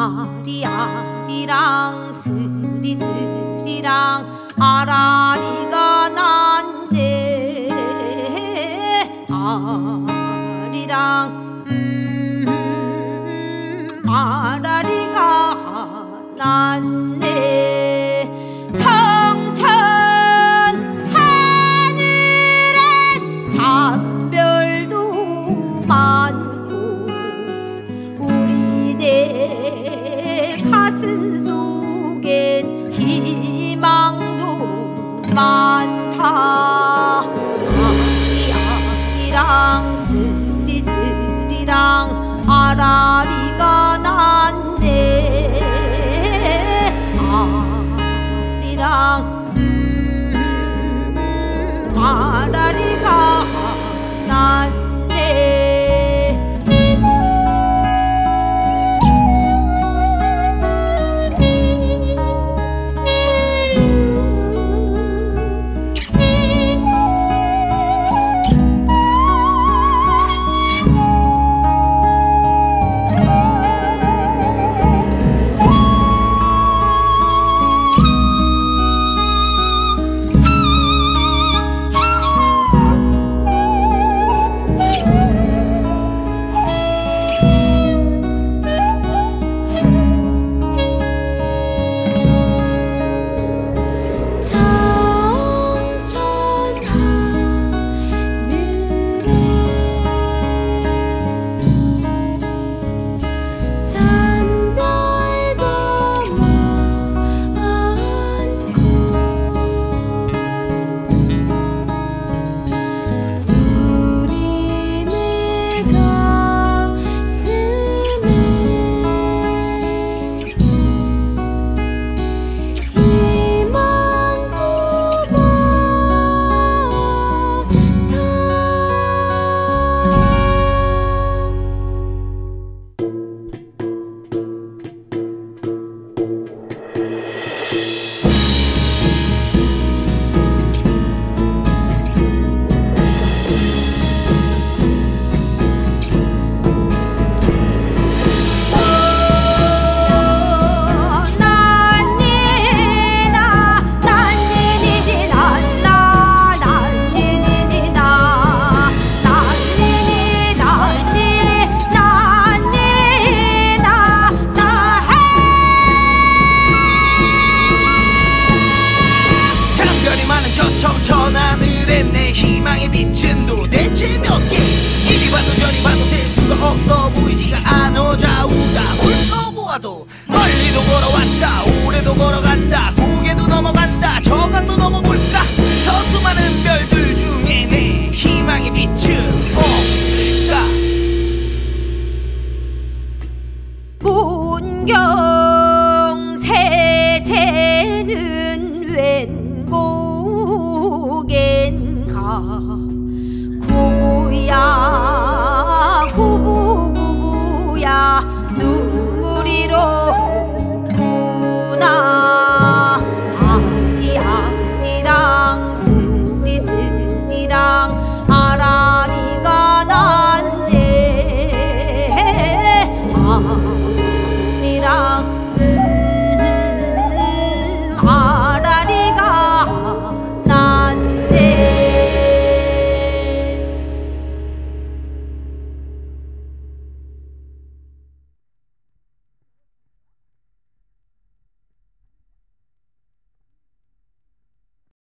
아리아리랑 스리스리랑 아라리가 난데 아리랑 아라리가 났네. 청천 하늘엔 잔별도 많고 우리네 가슴 속엔 희망도 많다. 아리아리랑 스리스리랑 아라리가 난데 아리랑 아라리가 난데. 천하늘엔 내 희망의 빛은 도대체 몇 개. 이리 봐도 저리 봐도 셀 수가 없어 보이지가 않아. 좌우다 훑어보아도 멀리도 걸어왔다 오래도 걸어간다 고개도 넘어간다 저 강도 넘어볼까. 저 수많은 별들 중에 내 희망의 빛은 없을까. 문경 세제는 웬곡엔가 고향